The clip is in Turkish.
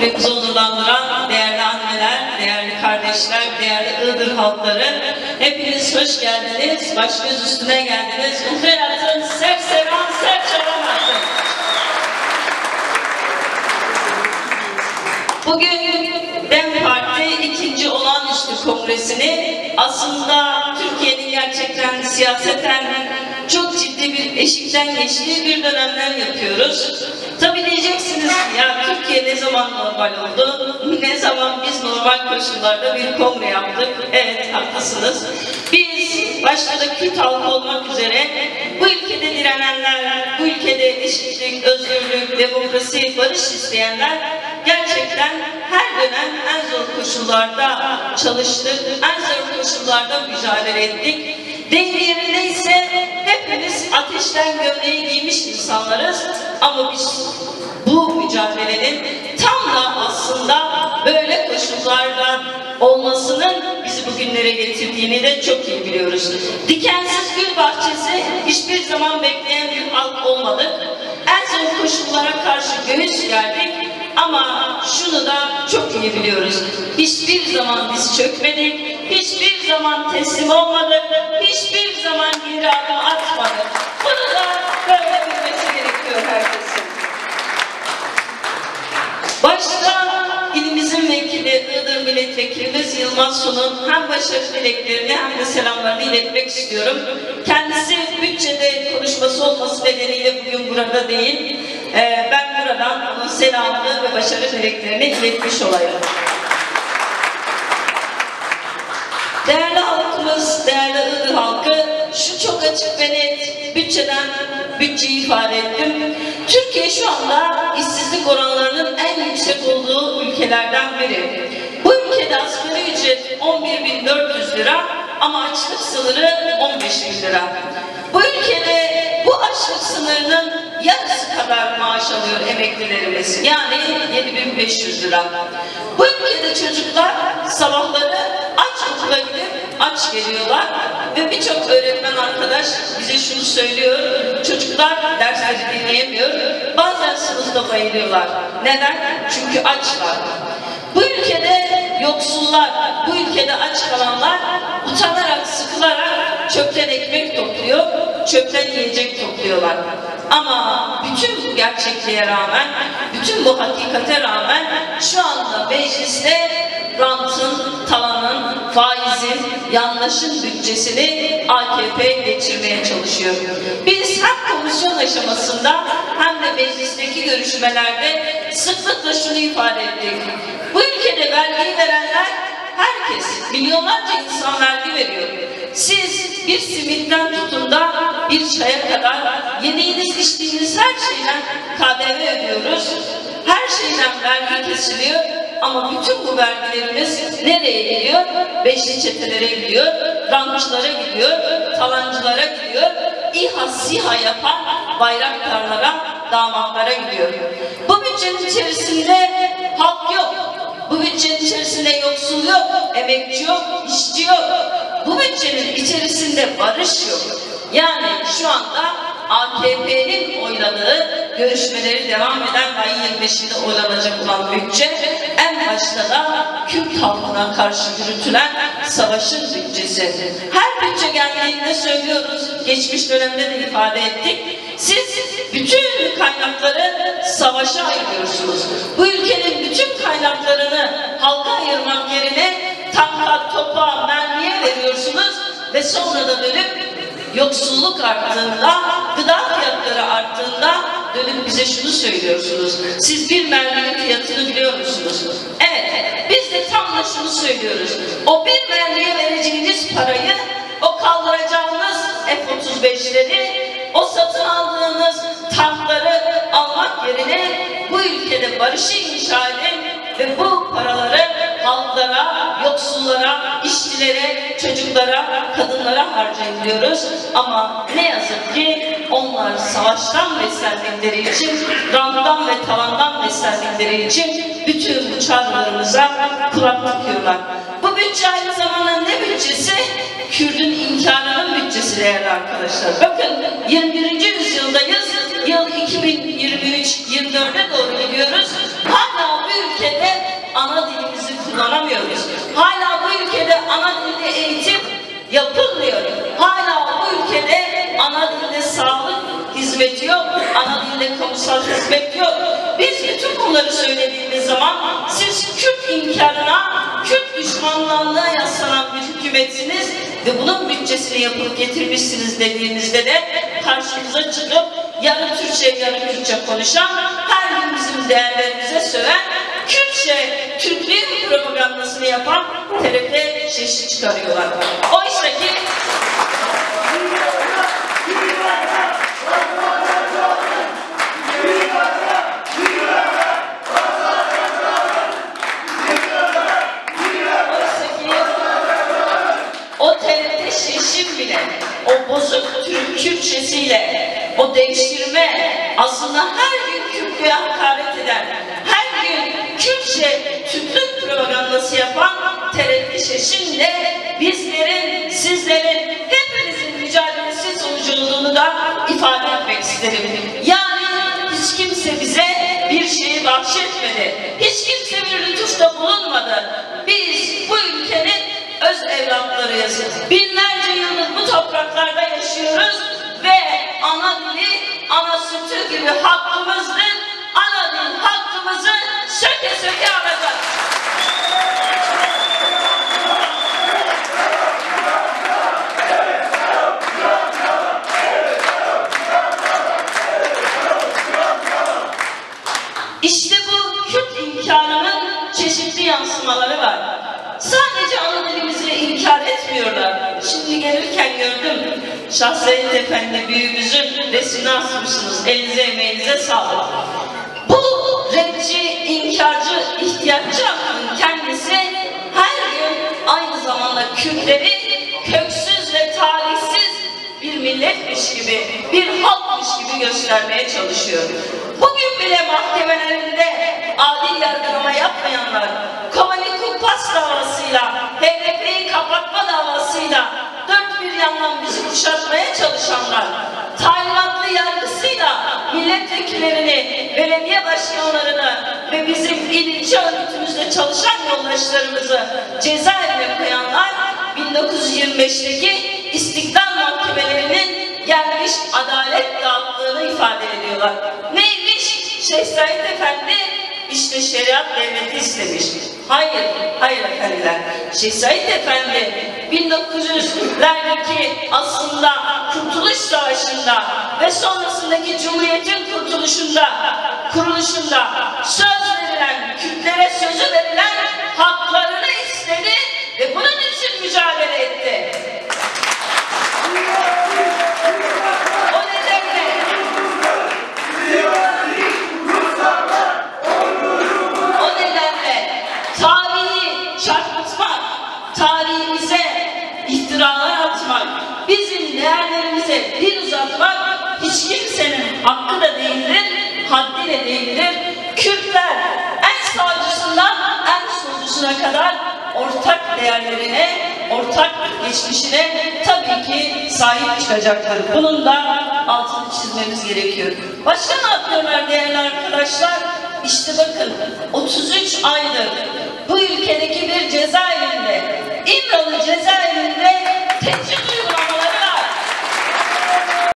bizi onurlandıran değerli anneler, değerli kardeşler, değerli Iğdır halkları, hepiniz hoş geldiniz, baş göz üstüne geldiniz. Uhrerat'ın sersevan serçavan atın. Bugün DEM Parti 2. olağanüstü kongresini aslında Türkiye'nin gerçekten siyaseten çok ciddi bir eşikten geçtiği bir dönemden yapıyoruz. Tabii diyeceksiniz ya Türkiye ne zaman normal oldu? Ne zaman biz normal koşullarda bir kongre yaptık? Evet, haklısınız. Biz başta da Kürt halkı olmak üzere bu ülkede direnenler, bu ülkede eşitlik, özgürlük, demokrasi, barış isteyenler gerçekten her dönem en zor koşullarda çalıştık, en zor koşullarda mücadele ettik. Deyim yerindeyse hepimiz ateşten gömleği giymiş insanlarız ama biz bu mücadelenin tam da aslında böyle koşullardan olmasının bizi bugünlere getirdiğini de çok iyi biliyoruz. Dikensiz gül bahçesi hiçbir zaman bekleyen bir halk olmadık. En zor koşullara karşı göğüs gerdik ama şunu da çok iyi biliyoruz. Hiçbir zaman biz çökmedik, hiçbir zaman teslim olmadık, hiçbir zaman geri adım atmadık. Bunu da böyle bilmesi gerekiyor herkesin. Başta ilimizin vekili, Iğdır Milletvekilimiz Yılmaz Sun'un hem başarı dileklerini hem de selamlarını iletmek istiyorum. Kendisi bütçede konuşması olması nedeniyle bugün burada değil. Ben buradan onun selamını ve başarı dileklerini iletmiş olayım. Değerli halkımız, değerli Iğdır halkı, şu çok açık ve net bütçeyi ifade ettim. Türkiye şu anda işsizlik oranlarının en yüksek olduğu ülkelerden biri. Bu ülkede asgari ücret 11.400 lira ama açlık sınırı 15.000 lira. Bu ülkede bu açlık sınırının yarısı kadar maaş alıyor emeklilerimiz. Yani 7.500 lira. Bu ülkede çocuklar sabahları aç okula gidip aç geliyorlar ve birçok öğretmen arkadaş bize şunu söylüyor: çocuklar dersleri dinleyemiyor, bazen sınıfta bayılıyorlar. Neden? Çünkü açlar. Bu ülkede yoksullar, bu ülkede aç kalanlar utanarak, sıkılarak çöpten ekmek topluyor, çöpten yiyecek topluyorlar. Ama bütün bu gerçekliğe rağmen, bütün bu hakikate rağmen şu anda mecliste rantın, talanın, faizin, yandaşın bütçesini AKP geçirmeye çalışıyor. Biz hem komisyon aşamasında hem de meclisteki görüşmelerde sıklıkla şunu ifade ettik: bu ülkede vergi verenler herkes, milyonlarca insan vergi veriyor. Siz bir simitten tutun da bir çaya kadar yediğiniz, içtiğiniz her şeyden KDV ödüyoruz. Her şeyden vergi kesiliyor. Ama bütün bu vergilerimiz nereye gidiyor? Beşli çetelere gidiyor, rantçılara gidiyor, talancılara gidiyor, İHA SİHA yapan bayraktarlara, damatlara gidiyor. Bu bütçenin içerisinde halk yok. Bu bütçenin içerisinde yoksul yok, emekçi yok, işçi yok. Bu bütçenin içerisinde barış yok. Yani şu anda AKP'nin oyladığı, görüşmeleri devam eden ayın 25'inde oylanacak olan bütçe, en başta da Kürt halkına karşı yürütülen savaşın bütçesi. Her bütçe geldiğinde söylüyoruz, geçmiş dönemde de ifade ettik. Siz bütün kaynakları savaşa ayırıyorsunuz. Bu ülkenin bütün kaynaklarını halka ayırmak yerine tanka, topa, mermiye veriyorsunuz ve sonra da dönüp yoksulluk arttığında, gıda fiyatları arttığında dönüp bize şunu söylüyorsunuz: siz bir merminin fiyatını biliyor musunuz? Evet, biz de tam da şunu söylüyoruz: o bir mermiye vereceğiniz parayı, o kaldıracağınız F-35'leri, o satın aldığınız tankları almak yerine bu ülkede barışı inşa edin ve bu paraları halklara, yoksullara, işçilere, çocuklara, kadınlara harcayın diyoruz. Ama ne yazık ki onlar savaştan beslendikleri için, ranttan ve tavandan beslendikleri için bütün bu çağrılarımıza kulak tıkıyorlar. Bu bütçe aynı zamanda ne bütçesi? Kürt'ün inkarının bütçesi değerli arkadaşlar. Bakın 21. yüzyıldayız, yıl 2023-24'e doğru gidiyoruz. Hala bu ülkede eğitim yapılmıyor. Hala bu ülkede ana dilde sağlık hizmeti yok, ana dilde kamusal hizmet yok. Biz bütün bunları söylediğimiz zaman siz Kürt inkarına, Kürt düşmanlığına yaslanan bir hükümetsiniz ve bunun bütçesini yapıp getirmişsiniz dediğimizde de karşımıza çıkıp yarı Türkçe yarı Kürtçe konuşan, her gün bizim değerlerimize söven, Kürtçe Türklüğün propagandasını yapan TRT şeşi çıkarıyorlar. Oysa ki o TRT şeşin bile o bozuk Türk Kürtçesiyle o değiştirme, aslında her gün Kürtlüğe hakaret eden, her gün Kürtçe Türklük propagandası yapan TRT şeşinle bizlerin, sizlerin, hepinizin mücadelesi sonucu olduğunu da ifade etmek isterim. Yani hiç kimse bize bir şeyi bahşetmedi. Hiç kimse bir lütufta bulunmadı. Biz bu ülkenin öz evlatlarıyız. Binlerce yıldır bu topraklarda yaşıyoruz ve ana dili, ana sütü gibi hakkımızdır. Ana dil hakkımızı söke söke alacağız. İşte bu Kürt inkarının çeşitli yansımaları var. Sadece ana dilimizi inkar etmiyorlar. Şimdi gelirken gördüm, Şahsiyet Efendi büyüğümüzün resmini asmışsınız. Elinize emeğinize sağlık. Bu rapçi, inkarcı, ihtiyatçı aklın kendisi her gün aynı zamanda Kürtleri köksüz ve talihsiz bir milletmiş gibi, bir halkmış gibi göstermeye çalışıyor. Bugün bile mahkemelerinde adil yargılama yapmayanlar, Komani Kumpas davasıyla, HDP'yi kapatma davasıyla, dört bir yandan bizi kuşatmaya çalışanlar, talimatlı yargısıyla milletvekillerini, belediye başkanlarını ve bizim il ilçe örgütümüzde çalışan yoldaşlarımızı cezaevine koyanlar, 1925'teki İstiklal Mahkemelerinin gelmiş adalet dağıttığını ifade ediyorlar. Neymiş? Şeyh Said Efendi işte şeriat devleti istemiş. Hayır, hayır efendiler. Şeyh Said Efendi 1900'lerdeki aslında Kurtuluş Savaşı'nda ve sonrasındaki Cumhuriyet'in kuruluşunda söz verilen, Kürtlere sözü verilen haklarını istedi ve bunun için mücadele etti. O nedenle tarihi çarpıtmak, tarihimize iftiralar atmak, bizim değerlerimize dil uzatmak hiç kimsenin hakkı da değildir, haddi de değildir. Kürtler en sağcısından en solcusuna kadar ortak değerlerine, ortak geçmişine tabii ki sahip çıkacaktır. Bunun da altını çizmemiz gerekiyor. Başka ne yapıyorlar değerli arkadaşlar? İşte bakın 33 aydır bu ülkedeki bir cezaevinde, İmralı cezaevinde